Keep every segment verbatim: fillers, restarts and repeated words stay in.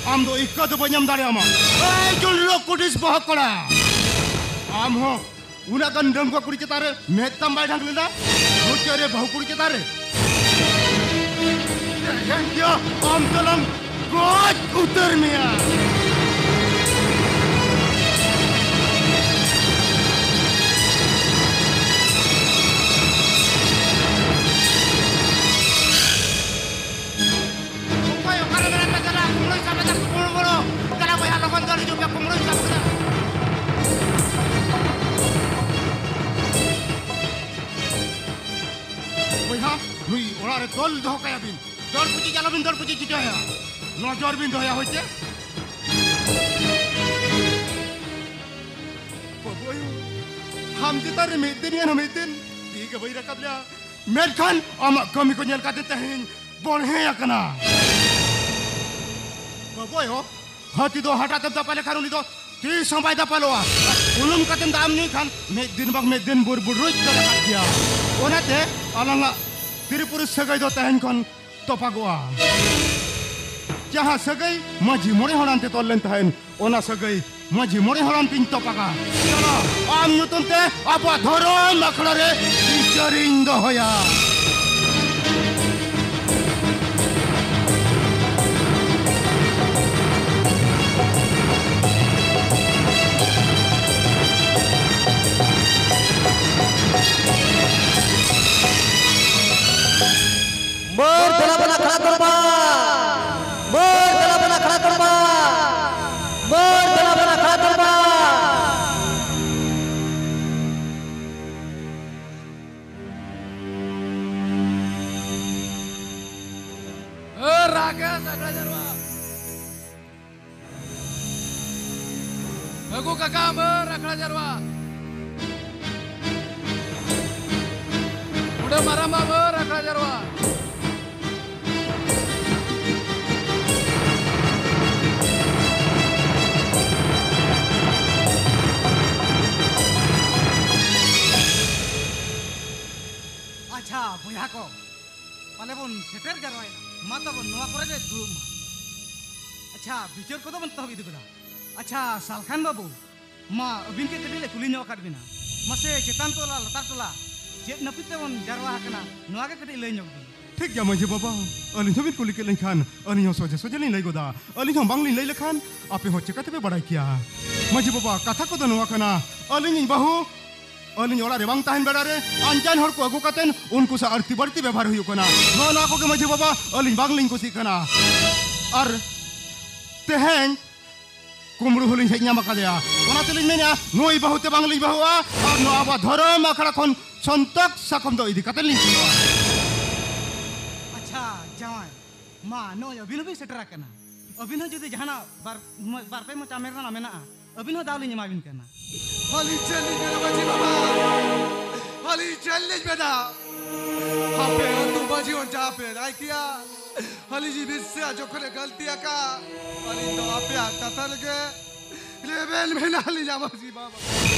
आम दो इक्का तो बन्याम दारे आमा ए जुलरो कुडिस बहक कोड़ा आम हो उना kan dam ko kuri cetare metam bai ढंग लेना मुझे रे बहु kuri cetare ya am dalam god utar mia Orang itu dol doh kaya bin, dol puji jalan bin, dol puji cuci ya, nojor bin doh ya hoje. Boy, ham kita remetin ya remetin, tiga bayi rakab dia, merkan amak kami kau nyel kata tahin, boleh ya kena. Boy ho, hati doh hata tetap pada karun itu, ti sampai dapat loa, ulum kata dam ni kan, medin bak medin bur burut terdekat dia, orang teh alang Tiripur segai do tahan kon topagoa. Jaha segai maji more horan te tollen tahan ona segai maji more horan tin topaga. Chalo am nyutun te apa thoron akhla re featuring do hoya. Mor telah pernah khara korba, mor telah pernah khara korba, mor telah pernah khara korba. Eh raga sakra jarwa, aku kakak ber rakra jarwa. Udah marah ber rakra jarwa. अच्छा बुया को पाले बन shutter जरवाइना माता बन नवा करे दुम अच्छा बिचर को तो बन तहबी दुगला अच्छा सालखान बाबू मा अबिन के कदिले कुली न्यो काट बिना मसे चेतान तोला लतार तोला जे नपिते बन जरवा हकना नवा के कदि ले न्यो ठीक ya maji baba alin thobin kulik ke lekhan alin ho soje soje lin lai goda alin ho bang lin lai lekhan ape ho chekate be badai kia maji baba katha ko do noa kana alin in bahu alin ora re bang tahan beda re anjan hor ko agu katen unku sa arti barti ବ୍ୟବହାର huyu kana no na ko ke maji baba alin bang lin ko sikana ar tehen kumru hulin henya makadea ona telin menya noi bahu te bang lin bahu ar no aba dharam akhara kon sontok sakom do idi katen lin अच्छा जावाय मा no अबिन भी shutter कना अबिन जदि जहाना बार बार पे मचा मेरना ना मेना अबिन दावली ᱧᱮᱢᱟᱵᱤᱱ kana Hali challenge beda baji baba, hali challenge beda. Hape tu baji on jape, ay kiya. Hali ji bisse jo kore galtiya ka, hali to ape kata lage level mein na hali jama ji baba.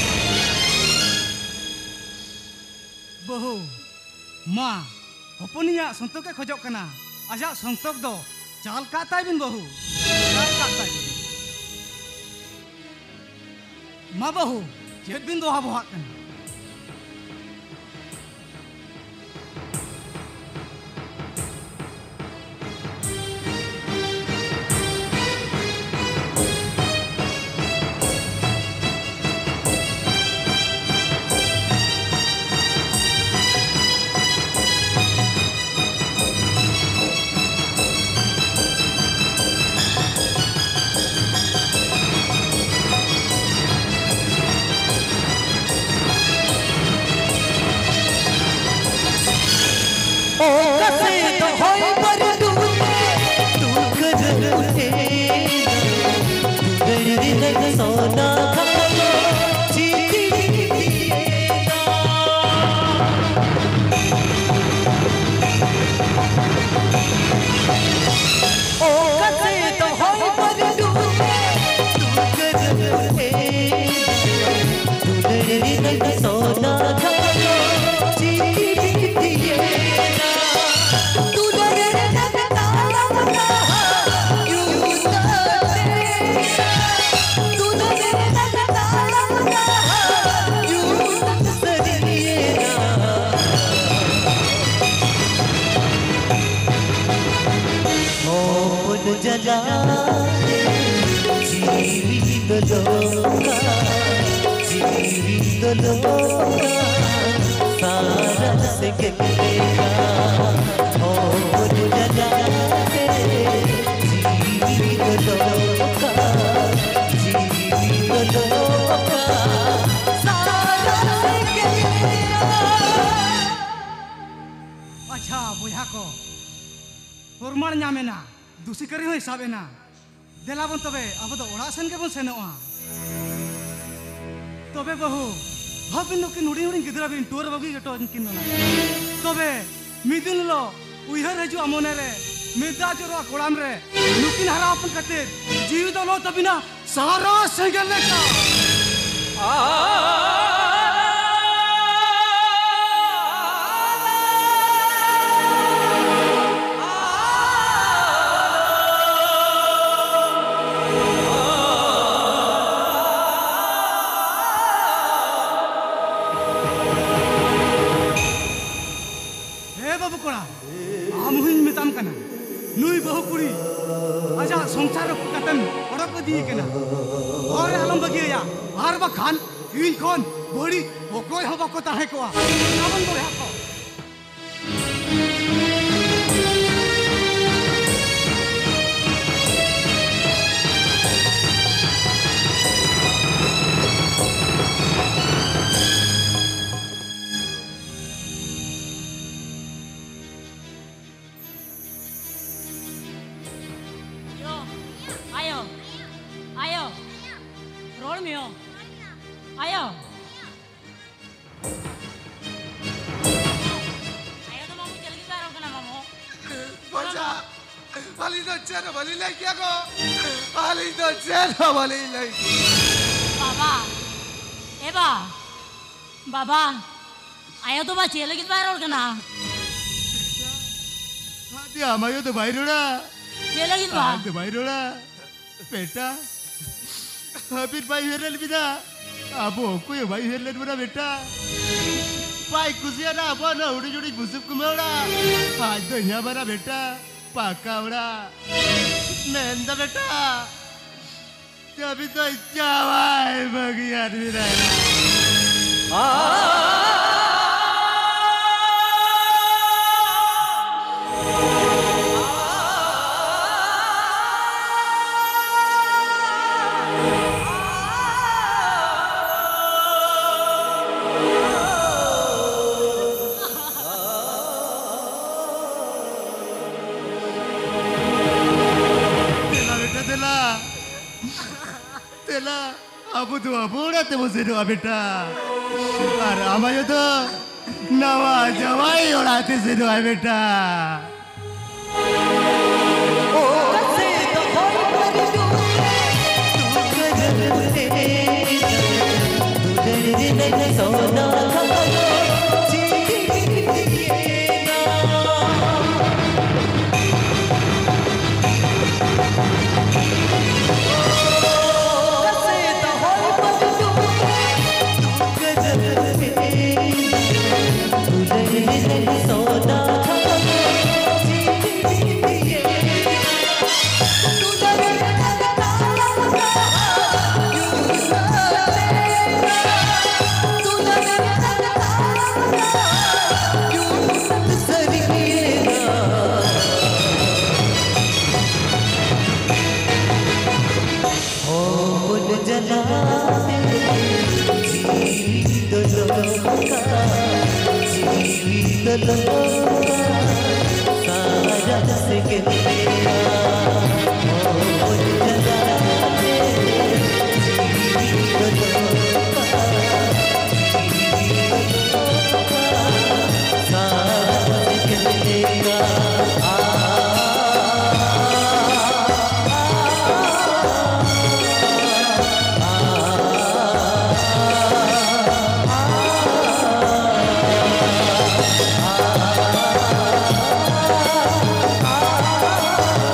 बहु मा हपनिया संतोक के खजक कना आजा संतोक दो चाल का ताइबिन बहु चाल का ताइबिन मा बहु जेद बिन दो हा बहा कना Soda जगाते जीवित लोका जीवित लोका सारा से गिरेगा और जगाते जीवित लोका जीवित लोका सारा से गिरेगा। अच्छा बुझा को प्रमाण नामेना दूसरी करी हो हिसाब ना देला बन तबे अब तो ओड़ा सेन के बन सेनोआ तबे बहु हबिन नुकिन हुडी हुडी गिदरा बिन टोर बगी गटो किन ना तबे मिदिन लो उइहर हजु अमोने रे मिदा जोरो कोड़ाम रे नुकिन हरा अपन कते जीव दो लो तबिना सारा सेगल ने का नुई बहु कुड़ी आजा संसार कतन ओडक दी केना और आलम बगिया आर बखान इन कोन बड़ी ओकोय हबा को ताहे कोआ नामन बोया को बाबा आयो तो बाची लगी बाहर और कना दिया मायो तो बाहर उड़ा ये लगी बा तो बाहर उड़ा बेटा फिर भाई हेरल बिना अबो कोई भाई हेरल बना बेटा भाई कुसिया ना अबो ना उड़ी जुड़ी बुसुक कुमेड़ा आज तो यहाँ बना बेटा पाका उड़ा नंदा बेटा अभी तो इच्छा है बगी आदमी रहा Abu tu abu dah temu sedoa beta. Arama yo tu nawa jawai orang tu sedoa beta. Ah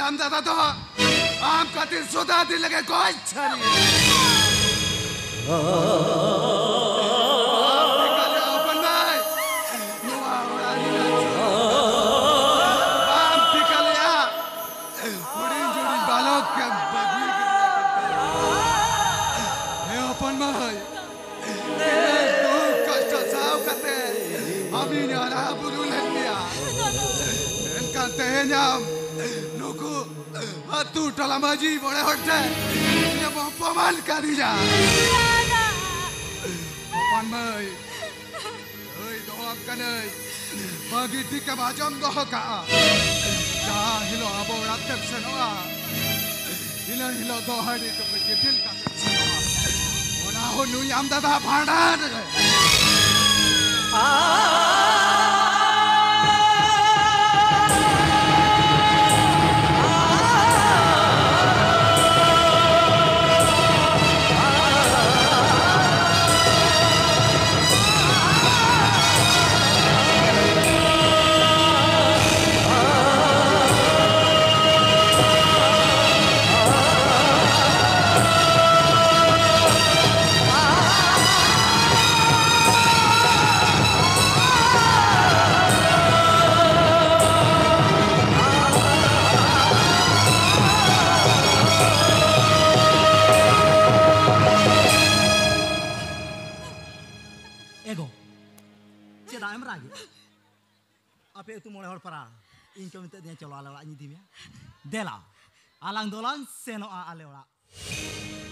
am dada to am katir sudah di lagi koi chari Kali apa nai Nuwa ora ni am tikali ya Urin juri balok ke bagi He apa nai Tu kasta sao kate Ami ni ana burulan dia Kan tehnya nuku atu dalam haji boleh hotel dia mau paman karinya paman mai oi doakan oi bagi tika bajang dohaka jah hilo abo ratep senoa hilo hilo dohari to ketil ka senoa ona honu yam dada bhandan Ego, cedai meragi. Apa itu mulai hor para? Inco minta dia colo ala ala ini timnya. Dela, alang dolan seno a ale ora.